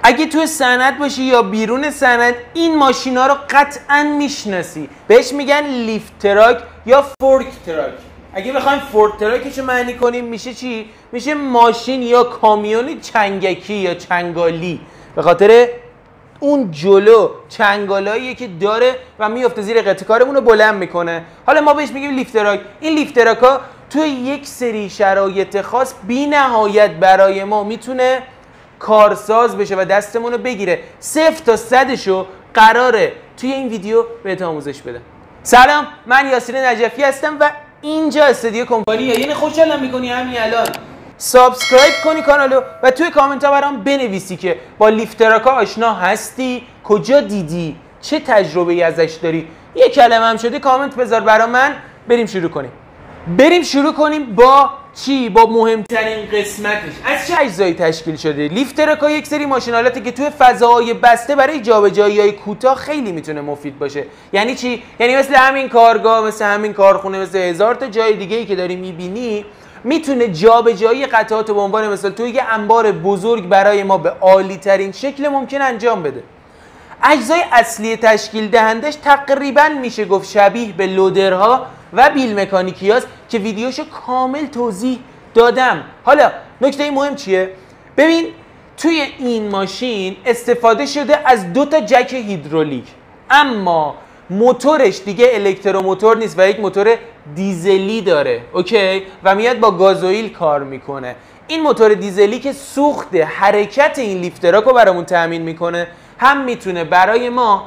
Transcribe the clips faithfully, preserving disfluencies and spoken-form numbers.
اگه تو صنعت باشی یا بیرون صنعت این ماشینا رو قطعا میشناسی، بهش میگن لیفت تراک یا فورک تراک. اگه بخوایم فورک تراکشو معنی کنیم میشه چی؟ میشه ماشین یا کامیون چنگکی یا چنگالی، به خاطر اون جلو چنگالاییه که داره و میفته زیر قطع کارمون رو بلند میکنه. حالا ما بهش میگیم لیفت تراک. این لیفت تراکا توی یک سری شرایط خاص بی نهایت برای ما میتونه کارساز بشه و دستمون رو بگیره. صفر تا صدشو قراره توی این ویدیو بهت آموزش بده. سلام، من یاسین نجفی هستم و اینجا استودیو کمپانیه. یعنی خوشحالم میکنی همین الان سابسکرایب کنی کانالو و توی کامنت ها برام بنویسی که با لیفت تراکا آشنا هستی، کجا دیدی، چه تجربه ای ازش داری. یه کلمه هم شده کامنت بذار برا من. بریم شروع کنیم. بریم شروع کنیم با چی؟ با مهمترین قسمتش. از چه اجزایی تشکیل شده؟ لیفت تراکا یک سری ماشینالاتی که توی فضاهای بسته برای جابجایی‌های کوتاه خیلی میتونه مفید باشه. یعنی چی؟ یعنی مثل همین کارگاه، مثل همین کارخونه، مثل هزار تا جای دیگه‌ای که داری میبینی، میتونه جابجایی قطعات به عنوان مثال توی یه انبار بزرگ برای ما به عالی ترین شکل ممکن انجام بده. اجزای اصلی تشکیل دهندش تقریبا میشه گفت شبیه به لودرها و بیل مکانیکیاست که ویدیوشو کامل توضیح دادم. حالا نکته مهم چیه؟ ببین توی این ماشین استفاده شده از دو تا جک هیدرولیک، اما موتورش دیگه الکتروموتور نیست و یک موتور دیزلی داره، اوکی؟ و میاد با گازوئیل کار میکنه. این موتور دیزلی که سوخت حرکت این لیفت تراک رو برامون تامین میکنه، هم میتونه برای ما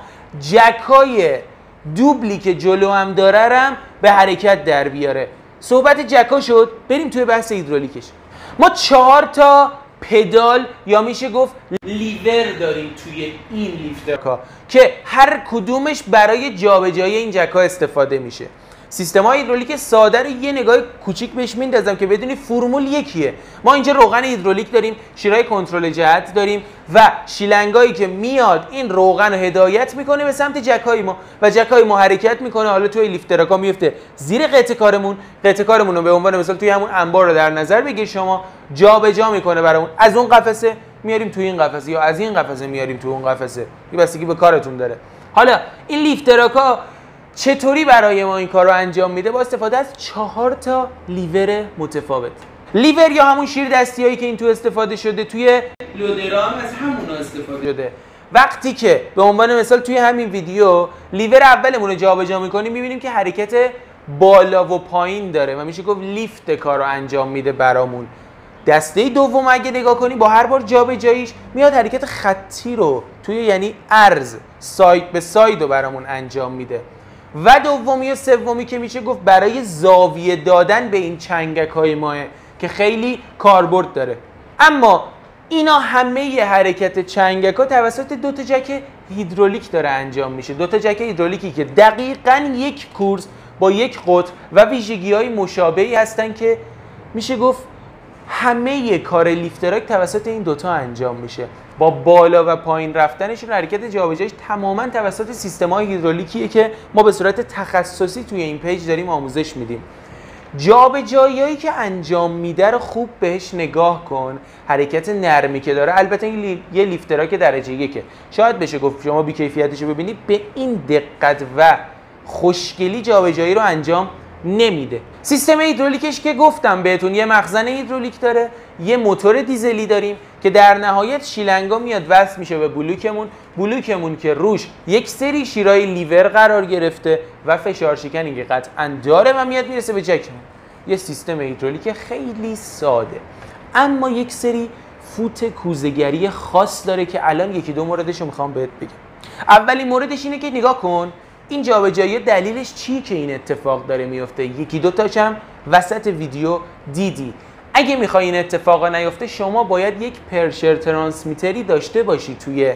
جکای دوبلی که جلو هم داره رم به حرکت در بیاره. صحبت جکا شد، بریم توی بحث هیدرولیکش. ما چهار تا پدال یا میشه گفت لیور داریم توی این لیفت تراکا که هر کدومش برای جابجایی این جکا استفاده میشه. سیستم های هیدرولیک ساده رو یه نگاه کوچیک بهش میندازم که بدونی فرمول یکیه. ما اینجا روغن هیدرولیک داریم، شیرای کنترل جهت داریم و شیلنگایی که میاد این روغن رو هدایت میکنه به سمت جکای ما و جکای ما حرکت میکنه. حالا توی لیفت تراکا میفته زیر قطع کارمون، قطع کارمون رو به عنوان مثال توی همون انبار رو در نظر بگیر شما، جابجا میکنه برامون. از اون قفسه میاریم توی این قفسه یا از این قفسه میاریم توی اون قفسه، این بستگی به کارتون داره. حالا این لیفت تراکا چطوری برای ما این کار رو انجام میده؟ با استفاده از چهار تا لیور متفاوت. لیور یا همون شیر دستی هایی که این تو استفاده شده توی لودرام از همون استفاده شده. وقتی که به عنوان مثال توی همین ویدیو لیور اولمون رو جابجا میکنیم میبینیم که حرکت بالا و پایین داره و میشه گفت لیفت کار رو انجام میده برامون. دسته دوم اگه نگاه کنی با هر بار جابجاییش میاد حرکت خطی رو توی یعنی عرض ساید به ساید رو برامون انجام میده. و دومی و سومی که میشه گفت برای زاویه دادن به این چنگک های ماه که خیلی کاربرد داره. اما اینا همه ی حرکت چنگک ها توسط دو تا جک هیدرولیک داره انجام میشه. دو تا جک هیدرولیکی که دقیقاً یک کورس با یک قطر و ویژگی های مشابهی هستن که میشه گفت همه ی کار لیفت تراک توسط این دوتا انجام میشه. با بالا و پایین رفتنشون حرکت جابجاییش تماما توسط سیستم‌های هیدرولیکیه که ما به صورت تخصصی توی این پیج داریم آموزش میدیم. جابجاییایی که انجام میده رو خوب بهش نگاه کن. حرکت نرمی که داره، البته این لی... یه لیفت تراک درجه یکه، شاید بشه گفت شما بی کیفیتش رو ببینی، به این دقت و خوشگلی جابجایی رو انجام نمیده. سیستم هیدرولیکش که گفتم بهتون یه مخزن هیدرولیک داره، یه موتور دیزلی داریم که در نهایت شیلنگا میاد وصل میشه به بلوکمون، بلوکمون که روش یک سری شیرای لیور قرار گرفته و فشار شکنی که قطعاً داره و میاد میرسه به جکمون. یه سیستم هیدرولیک خیلی ساده اما یک سری فوت کوزه‌گری خاص داره که الان یکی دو موردش رو میخوام بهت بگم. اولین موردش اینه که نگاه کن این جابجایی دلیلش چی که این اتفاق داره میفته. یکی دو تاشم وسط ویدیو دیدی. اگه میخوای این اتفاقا نیفته شما باید یک پرشر ترانسمیتری داشته باشی توی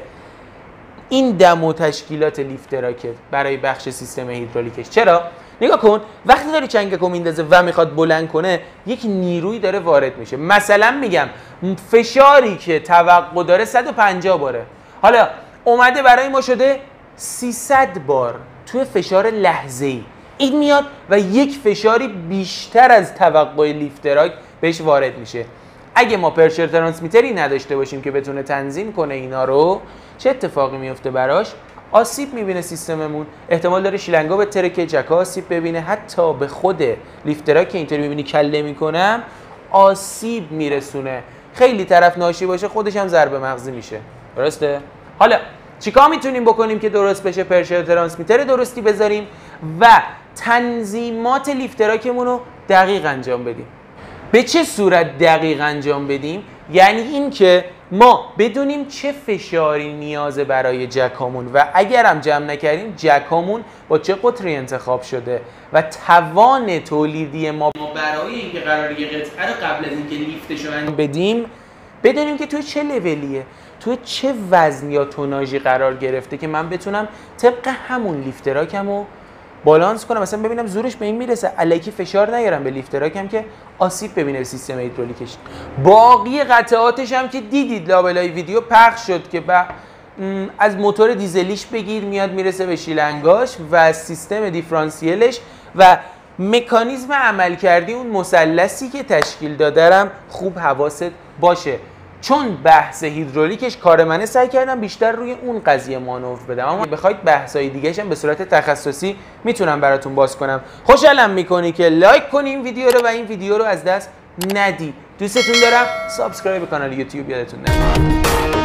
این دم و تشکیلات لیفت تراکت برای بخش سیستم هیدرولیکش. چرا؟ نگاه کن وقتی داری چنگکو میندازه و میخواد بلند کنه یک نیروی داره وارد میشه. مثلا میگم فشاری که توقع داره صد و پنجاه باره، حالا اومده برای ما شده سیصد بار توی فشار لحظه‌ای. این میاد و یک فشاری بیشتر از توقع لیفت تراک بهش وارد میشه. اگه ما پرشر ترانسمیتری نداشته باشیم که بتونه تنظیم کنه اینا رو، چه اتفاقی میفته براش؟ آسیب میبینه سیستممون، احتمال داره شیلنگا بترکه، جکا آسیب ببینه، حتی به خود لیفترا که اینطوری میبینی کله میکنم آسیب میرسونه. خیلی طرف ناشی باشه خودش هم ضربه مغزی میشه. درسته؟ حالا چیکار میتونیم بکنیم که درست بشه؟ پرشر ترانسمیتر درستی بذاریم و تنظیمات لیفتراکمون رو دقیق انجام بدیم. به چه صورت دقیق انجام بدیم؟ یعنی این که ما بدونیم چه فشاری نیازه برای جکامون و اگرم جمع نکردیم جکامون با چه قطری انتخاب شده و توان تولیدی ما برای اینکه قراره یه قطعه رو قبل از اینکه لیفتش رو انجام بدیم بدونیم که توی چه لولیه، توی چه وزن یا توناژی قرار گرفته که من بتونم طبق همون لیفتراکمو بالانس کنم. مثلا ببینم زورش به این میرسه الکی فشار نیارم به لیفتراکم که آسیب ببینه به سیستم هیدرولیکش. باقی قطعاتش هم که دیدید لابلای ویدیو پخش شد که با از موتور دیزلیش بگیر میاد میرسه به شیلنگاش و سیستم دیفرانسیلش و مکانیزم عمل کردی اون مثلثی که تشکیل دادرم خوب حواست باشه. چون بحث هیدرولیکش کار منه سعی کردم بیشتر روی اون قضیه مانور بدم، اما بخواید بحثای دیگه‌ش هم به صورت تخصصی میتونم براتون باز کنم. خوشحالم میکنی که لایک کنی این ویدیو رو و این ویدیو رو از دست ندی. دوستتون دارم. سابسکرایب کانال یوتیوب یادتون نره.